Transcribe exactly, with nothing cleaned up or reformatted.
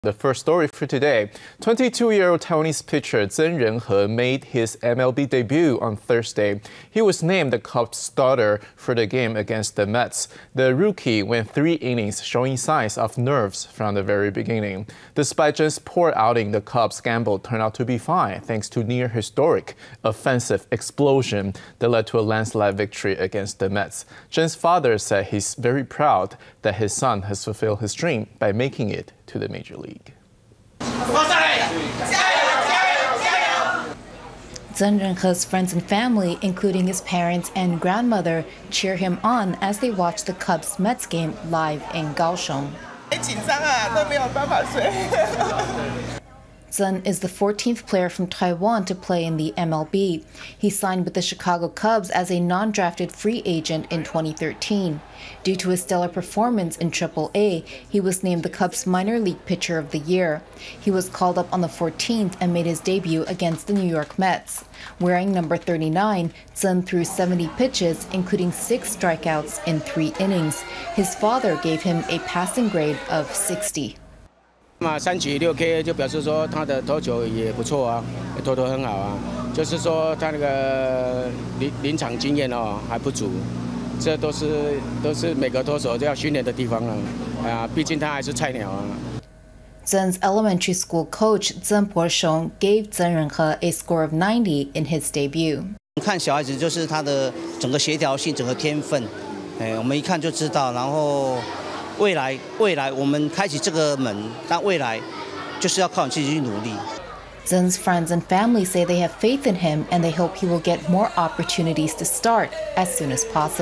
The first story for today, twenty-two-year-old Taiwanese pitcher Zheng Renhe made his M L B debut on Thursday. He was named the Cubs starter for the game against the Mets. The rookie went three innings, showing signs of nerves from the very beginning. Despite Zheng's poor outing, the Cubs' gamble turned out to be fine thanks to near-historic offensive explosion that led to a landslide victory against the Mets. Zheng's father said he's very proud that his son has fulfilled his dream by making it to the Major League. Zheng Renhe's friends and family, including his parents and grandmother, cheer him on as they watch the Cubs-Mets game live in Kaohsiung. Zheng is the fourteenth player from Taiwan to play in the M L B. He signed with the Chicago Cubs as a non-drafted free agent in twenty thirteen. Due to his stellar performance in triple A, he was named the Cubs Minor League Pitcher of the Year. He was called up on the fourteenth and made his debut against the New York Mets. Wearing number thirty-nine, Zheng threw seventy pitches, including six strikeouts in three innings. His father gave him a passing grade of sixty. 嘛，三局六 K 就表示说他的投球也不错啊，投投很好啊。就是说他那个临临场经验哦还不足，这都是都是每个投手都要训练的地方啊。啊，毕竟他还是菜鸟啊。 Zheng's elementary school coach Zheng Poshong gave Zheng Renhe a score of ninety in his debut. 看小孩子就是他的整个协调性、整个天分，哎，我们一看就知道，然后。 未来，未来，我们开启这个门，但未来就是要靠你自己去努力。 Zheng's friends and family say they have faith in him and they hope he will get more opportunities to start as soon as possible.